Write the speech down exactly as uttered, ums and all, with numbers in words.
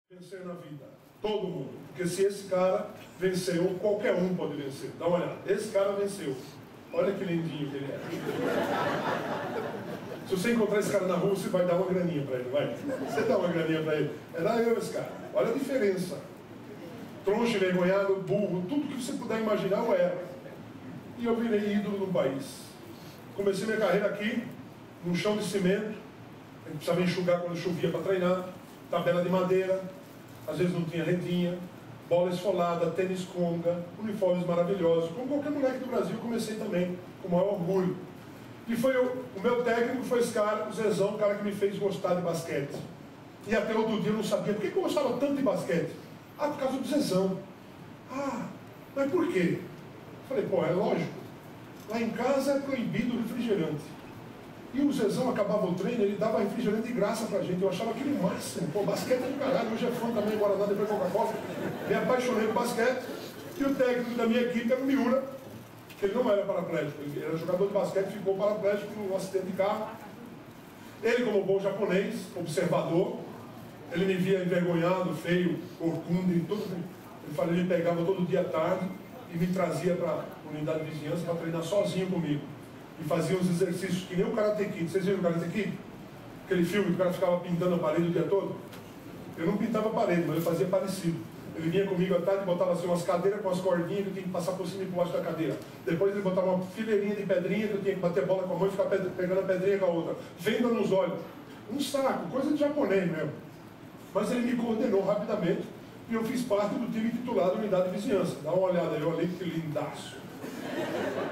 Vencer na vida, todo mundo, porque se esse cara venceu, qualquer um pode vencer. Dá uma olhada, esse cara venceu, olha que lindinho que ele é. Se você encontrar esse cara na rua, você vai dar uma graninha para ele, vai. Você dá uma graninha para ele, era eu esse cara, olha a diferença. Troncho, envergonhado, burro, tudo que você puder imaginar eu era. E eu virei ídolo no país. Comecei minha carreira aqui, num chão de cimento, a gente precisava enxugar quando chovia para treinar, tabela de madeira, às vezes não tinha redinha, bola esfolada, tênis conga, uniformes maravilhosos. Como qualquer moleque do Brasil, comecei também, com o maior orgulho. E foi o, o meu técnico foi esse cara, o Zezão, o cara que me fez gostar de basquete. E até outro dia eu não sabia, por que eu gostava tanto de basquete? Ah, por causa do Zezão. Ah, mas por quê? Eu falei, pô, é lógico. Lá em casa é proibido o refrigerante. E o Zezão acabava o treino, ele dava refrigerante de graça pra gente. Eu achava aquilo o máximo. Pô, basquete é do caralho. Hoje é fã também, Guaraná, depois Coca-Cola. Me apaixonei por basquete. E o técnico da minha equipe era o Miura, que ele não era paraplégico. Ele era jogador de basquete, ficou paraplégico num acidente de carro. Ele, como bom japonês, observador, ele me via envergonhado, feio, corcunda, tudo. Ele falou, ele me pegava todo dia à tarde e me trazia para a unidade de vizinhança para treinar sozinho comigo. E fazia uns exercícios que nem o Karate Kid. Vocês viram o Karate Kid? Aquele filme que o cara ficava pintando a parede o dia todo? Eu não pintava a parede, mas eu fazia parecido. Ele vinha comigo à tarde e botava assim umas cadeiras com as cordinhas que eu tinha que passar por cima e por baixo da cadeira. Depois ele botava uma fileirinha de pedrinha que eu tinha que bater bola com a mão e ficar pegando a pedrinha com a outra. Venda nos olhos. Um saco, coisa de japonês mesmo. Mas ele me coordenou rapidamente e eu fiz parte do time titular da unidade de vizinhança. Dá uma olhada aí, olha que lindaço.